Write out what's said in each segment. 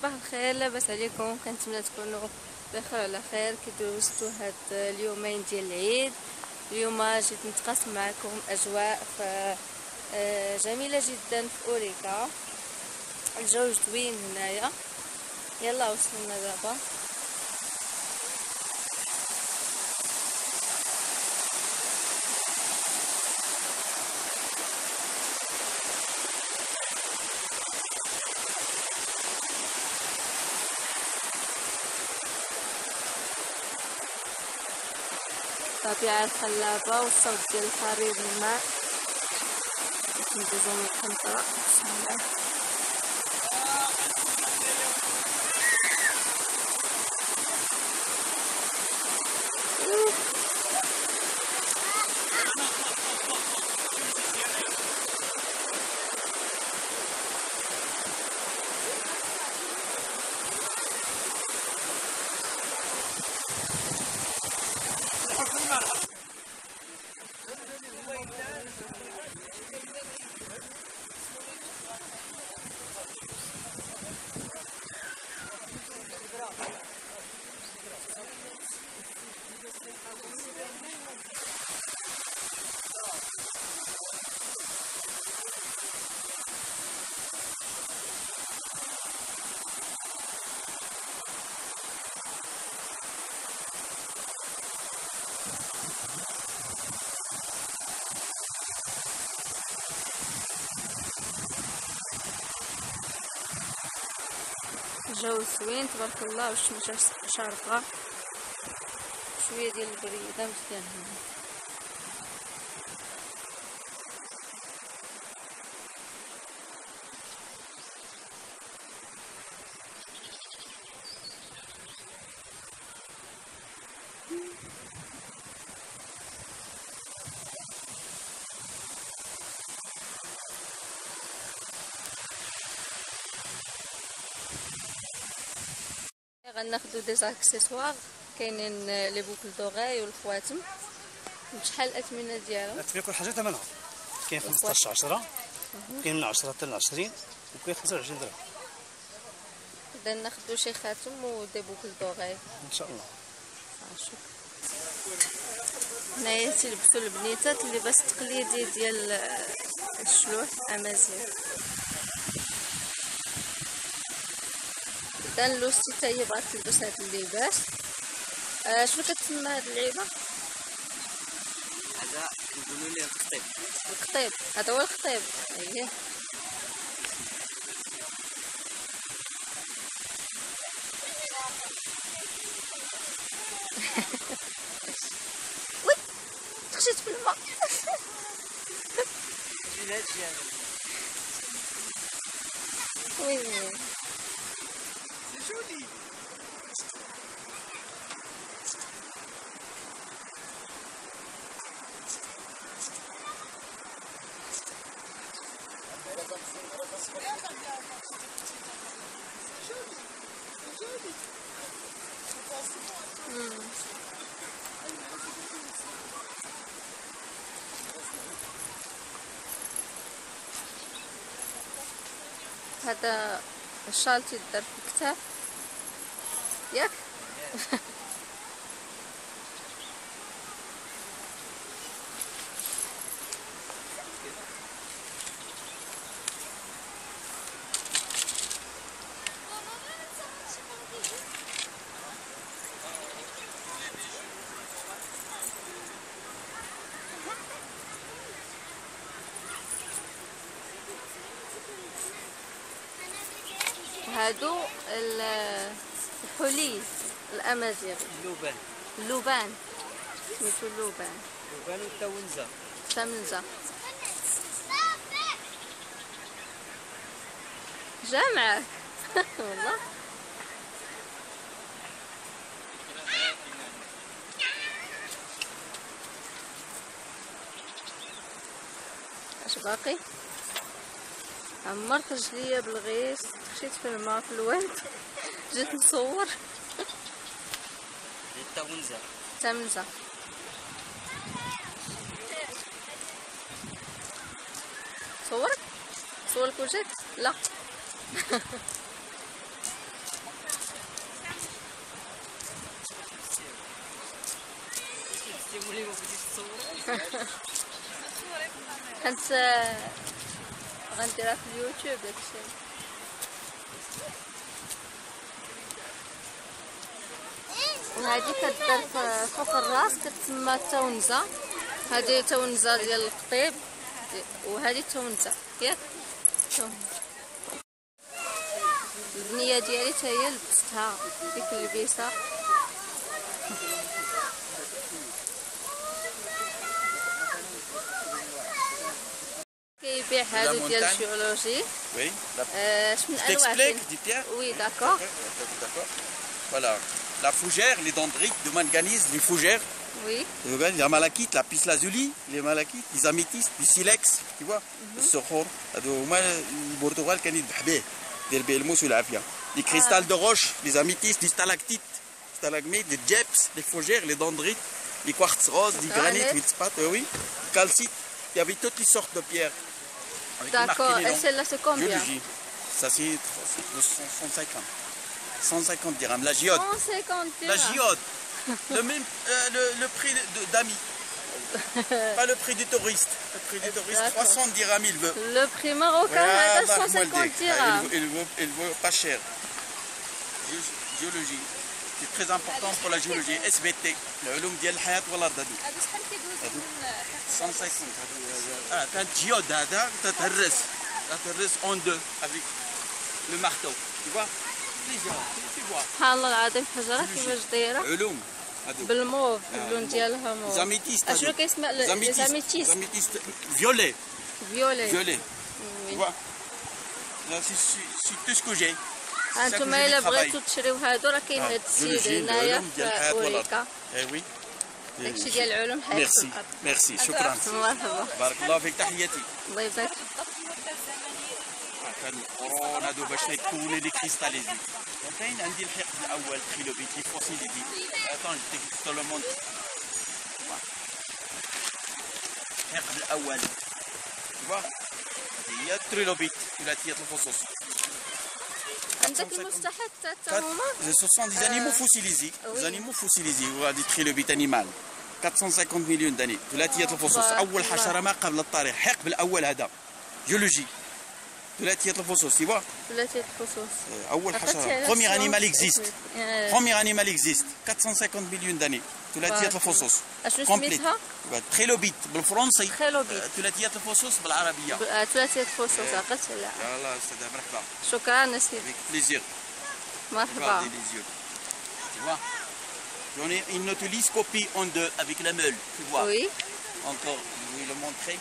صباح الخير، لاباس عليكم؟ كنتمنى تكونوا بخير على خير. كي دوزتوا هاد اليومين ديال العيد؟ اليوم جيت نتقاسم معكم اجواء جميله جدا في اوريكا. الجو زوين هنايا. يلا وصلنا دابا. الطبيعة الخلابة والصوت ديال خرير الماء. ندوزو من القنطرة. بسم الله. الجو زوين تبارك الله، والشمس شارقة، شوية ديال البريدة مزيان هنا. غناخدو دي زاكسيسوار، كاينين لي بوكل دوغاي والخواتم. بشحال الاثمنه ديالهم؟ الاثمنه كل حاجه ثمنها كاين 15 10، كاين من 10 حتى ل 20، وكاين 25 درهم. اذا ناخدو شي خاتم ودي بوكل دوغاي ان شاء الله. شوف هنايا تيلبسوا البنيتات اللباس التقليدي ديال الشلوح امازيغ. اذا لوسي حتى هي بغات تلبس هاد اللباس. شنو كتسمى هاد اللعيبه؟ هذا كنقولوا ليه القطيب. القطيب، هذا هو القطيب. اييه. وي تخشيت في الماء. وي هذا الشال تيدار في الكتاف ياك؟ هادو الحلي الامازيغي. اللوبان سميتو اللوبان والتاونزه. التمنزه جامعك. والله اش باقي؟ عمرت رجليا بالغيس، خشيت في الماء في الواد. جيت نصور. التمنزه صورك وجهك؟ لا. ملي ما بغيتيش تصوري. كنت غنديرها في اليوتيوب داكشي. وهذه كدار فوق الراس كتسمى التونزه. هذه تونزه ديال القطيب وهذه التونزه ياك البنيه ديالي حتى هي لبستها ديك اللبسه. كيبيع هادو ديال الجيولوجي. Oui. شمن Je انواع t'explique, فين؟ dis Pierre. وي داكور. D'accord. Voilà. La fougère, les dendrites, le manganèse, les fougères. وي La malachite, la pisslazuli, les malachites, les améthystes, du silex, tu vois. الصخور. هادو هما البرتغال كان يذبح به. دير به الموس والعافيه. Les cristals de roche, les améthystes, les stalactites, stalagmites, les djeps, les fougères, les dendrites, les quartz roses, les granites, les spates, oui. Calcite. Il y avait toutes les sortes de pierres. Avec marqué D'accord. les Et noms. celle-là c'est combien? Géologie. Ça c'est 150. 150 dirhams. La géode. 150 La dirhams. géode. Le prix d'ami. Pas le prix du touriste. Le prix du touriste, 300 dirhams il veut. Le prix marocain هذا Voilà, 150 dirhams. il veut pas cher. Géologie. C'est très important pour la géologie. SVT. العلوم ديال الحياة والأرض هادو. هذا شحال كيدوز من 150. كانت جيود هذا تتهرس en deux avec le marteau. Tu vois? Tu vois. سبحان الله العظيم الحجره كيفاش دايره علوم هادو. بالموف اللون ديالها موف. زاميتيست اشنو كيسمى زاميتيست؟ زاميتيست فيولي. فيولي. Violet. Tu vois? Là, c'est tout ce que j'ai. هانتوما الا بغيتو تشريو هادو راه كاين هاد السيد هنايا في اوريكا. Eh oui. داكشي ديال العلوم حياة Merci. الأرض. Merci. شكرا. مرحبا. بارك الله فيك تحياتي. الله يبارك. كان كورونا دو باش يكونوا لي كريستاليزي. كاين عندي الحقد الاول تريلوبيت لي فوسيليزي. اتون جو لو مونت. الحقد الاول. tu vois هي التريلوبيت ثلاثيه الفصوص. عندك المستحيل حتى هما. Ce sont des animaux fossilisés. Des animaux fossilisés. Voilà des trilobites animales. 450 مليون داني. ثلاثيه الفصوص. اول حشره ما قبل الطريق. الحقب الاول هذا. جيولوجي. ثلاثيه الفصوص. tu vois ثلاثية الفصوص. أول حشرة. Premier animal existe. Premier animal existe. 450 مليون داني. ثلاثية الفصوص. أشنو Complete. سميتها؟ تريلوبيت بالفرنسي. تريلوبيت. ثلاثية الفصوص بالعربية. ثلاثية الفصوص عقلت عليها. يلا أستاذة مرحبا. شكرا سيدي. Avec plaisir. مرحبا. Regardez les yeux. Tu vois J'en ai une nautilus copie en deux avec la meule. Tu vois وي. Encore, je vais le montrer.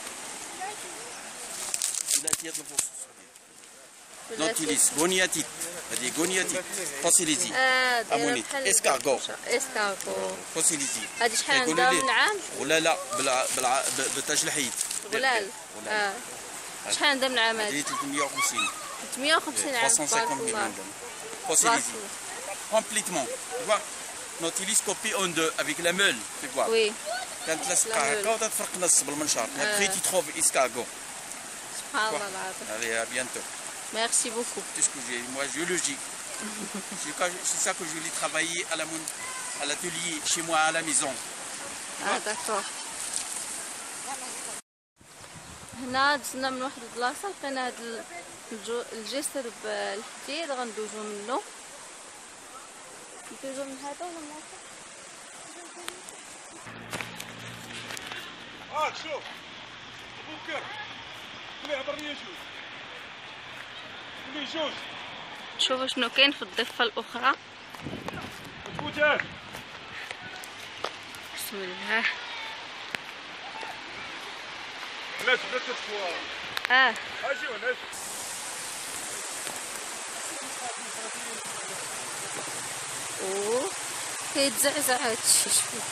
ثلاثية الفصوص. Nautilus, goniatite. هذه goniatite. Fossilisée. أمونيت. Escargot. اسكارغو. فوسيليزي. هادي شحال عندها من عام؟ ولا لا بالتاج الحيد. غلال. شحال عندها من عام هادي؟ هذه 350. 350 عام. 350 مليون داني. Fossilisé. Complètement. Tu vois Nautilus copie en deux avec la meule. Tu vois وي. كانت لاصقة هكا وتتفرق نص بالمنشار. Après tu trouves escargot. سبحان الله العظيم. Allez, à bientôt. ميرسي بوكو. Tout ce que j'ai, moi, géologie. C'est ça que je voulais travailler à l'atelier, chez moi, à la maison. داكور. هنا دزنا من واحد البلاصه لقينا هاد الجسر بالحديد غندوزو منه. ندوزو من هذا ولا من هذا؟ شوف بكر قولي عبرني جوج قولي جوج. شوفوا شنو كاين في الضفه الاخرى. فوتات بسم الله. علاش بدات تتفوار؟ اجي علاش؟ اوه كيتزعزع هادشي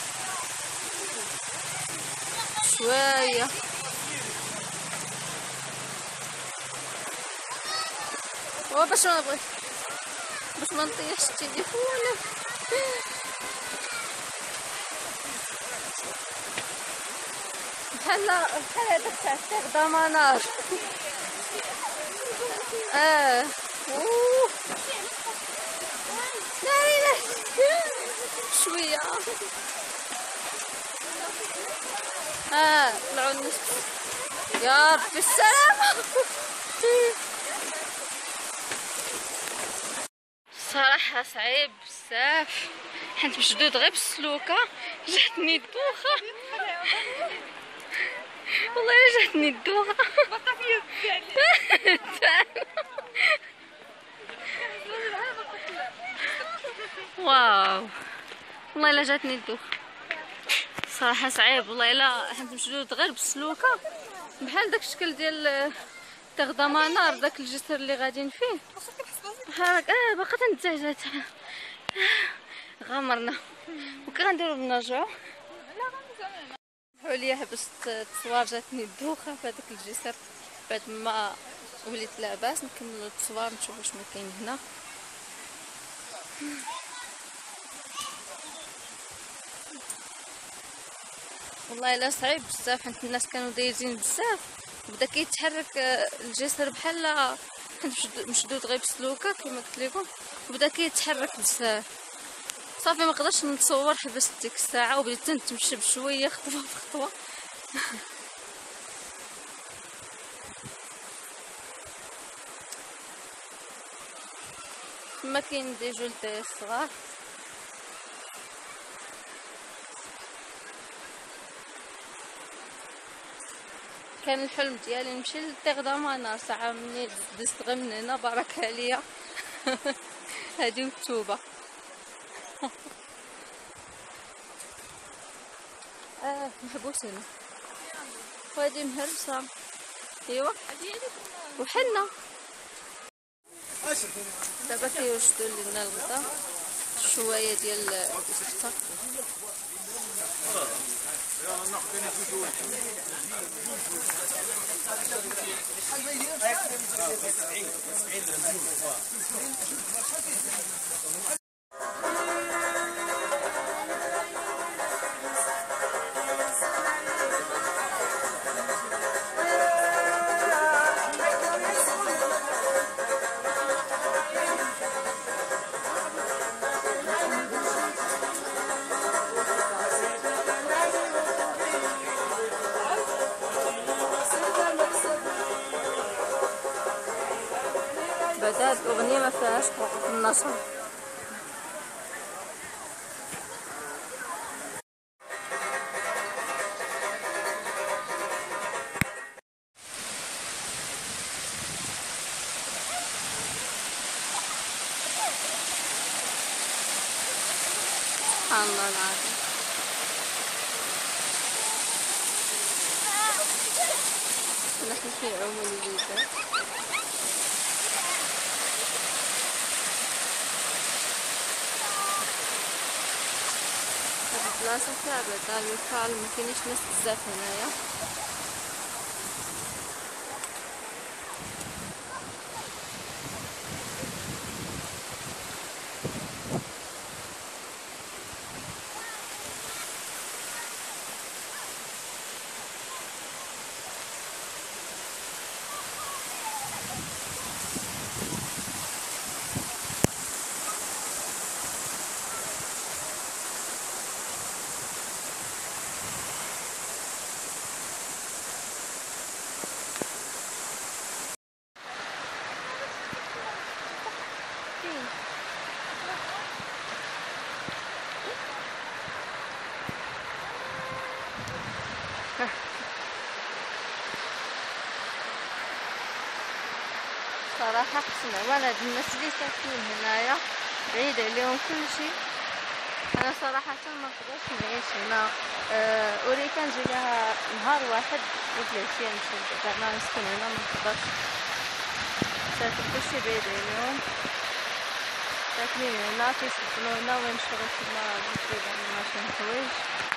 شويه. باش ما نطيحش التليفون. بحال هذاك تاع الشيخ دمنار. لا شويه. طلعوا الناس. يا ربي السلامة. صراحة صعيب بزاف، حيت مشدود غير بالسلوكة. جاتني الدوخة والله الا جاتني الدوخة. واو والله الا جاتني الدوخة. صراحة صعيب والله الا، حيت مشدود غير بالسلوكة بحال داك الشكل ديال تغضمانار، داك الجسر اللي غاديين فيه هاك. باقا تنتزعزعت. غامرنا وكي غنديرو بنرجعو. حوليا حبست التصوير، جاتني الدوخه في هذاك الجسر. بعد ما وليت لاباس نكملو التصوير نشوف واش ما كاين هنا. والله الا صعيب بزاف، حيت الناس كانوا دايزين بزاف، بدا كيتحرك الجسر بحال مشدود غير بسلوكه كما قلت لكم، وبدا كيتحرك بزاف. صافي ما قدرتش نتصور، حبست ديك الساعه وبديت نتمشى بشويه خطوه بخطوه. تما كاين دي جولتي صغار. كان الحلم ديالي نمشي للتغضمانار، ساعه مني دزت غير من هنا بارك عليا. هادي مكتوبه. محبوس هنا وهادي مهرسه. ايوا وحنا دابا كيوجدوا لنا الغدا، شويه ديال الكفته. بعد الأغنية ما فيهاش حقوق النشر. سبحان الله العظيم. نحن في عوم الوليدات. البلاصة فيها بعدا الوقال، مكاينش ناس بزاف هنايا. صراحة حسن عوان هاد الناس اللي ساكنين هنايا بعيد عليهم كل شيء. انا صراحة ما نقدرش نعيش هنا. ولكن نجي لها نهار واحد وثلاث ايام نمشي زعما نسكن هنا، ما نقدرش. ساكن كلشي بعيد عليهم، ساكنين هنا كيسكنوا هنا ويمشيو تما نشريو زعما شي حوايج.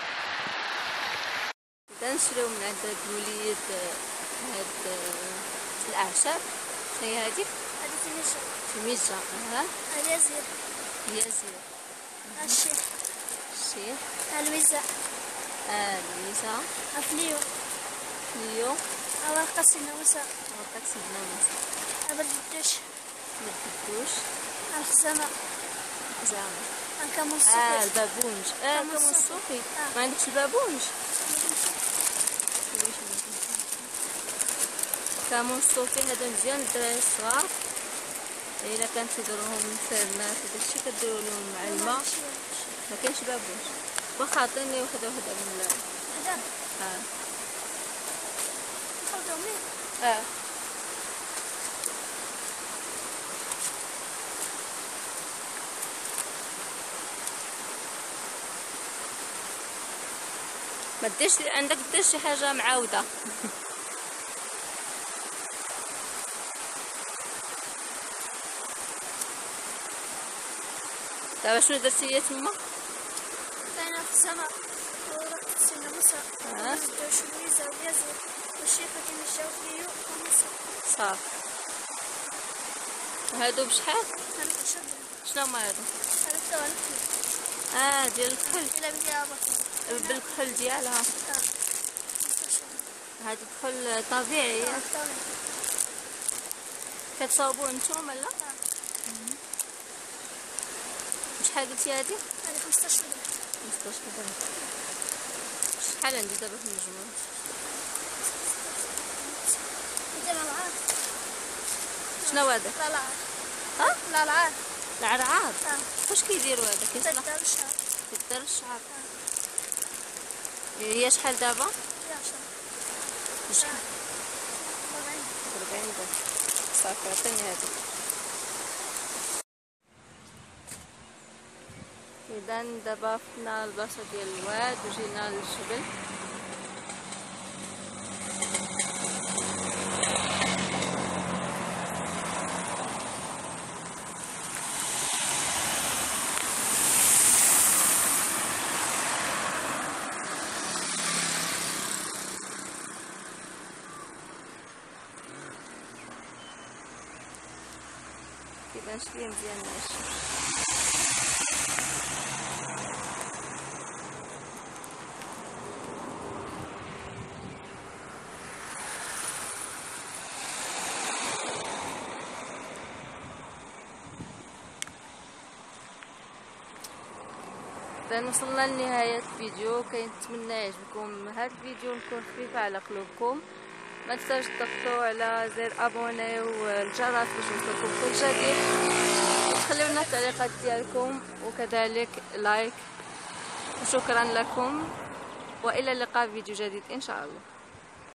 بدا نشريو من عند هاد الوليد هاد الاعشاب. شنو هي هادي؟ هادي تميجة. تميجة. اليزير. اليزير. الشيخ. الشيخ. الويزة. الويزة. الفليو. فليو. ورقة السنوسة. ورقة السنوسة. البردوش. البردوش. الخزامة. الخزامة. الكمون الصوفي. البابونج. الكمون الصوفي. ما عندكش البابونج؟ كامون الصوفي هادو مزيان للدراري الصغار، الا كان تيديروهم فرنات وداكشي كديروا لهم مع الماء. ما كاينش بابوش، واخا عطيني وحده من هذا نخلطو مليح. ما ديرش عندك، دير شي حاجه معاوده. دابا شنو درتي تما؟ كاينه في السماء ورحت السينما زدو شويزه ويازو والشيخه كيمشاو فيو ومسا صافي. هادو بشحال؟ هذا شد. شنو هما هادو؟ هذا الفل. ديال الكحل. إلا بدي بالكحل ديالها. هاد الكحل طبيعي. كتصاوبوه نتوما لا؟ شحال قلتي هادي؟ هذه 15 درهم. 15 درهم. شحال عندي دابا في المجموع؟ شنو هذا؟ العرعاد. العرعاد. واش كيديروا هذا؟ كيدار الشعر. كيدار الشعر. هي شحال دابا؟ شحال؟ 40 درهم. صافي عطيني هذه. إذا دابا فتنا البلاصة ديال الواد وجينا للجبل. كيبان شويه مزيان ناشف. وصلنا لنهاية الفيديو. كنتمنى يعجبكم هذا الفيديو، نكون خفيفة على قلوبكم. ما تنساوش تضغطوا على زر ابوني والجرس باش يوصلكم كل جديد، وتخليو لنا التعليقات ديالكم وكذلك لايك. وشكرا لكم، والى اللقاء في فيديو جديد ان شاء الله.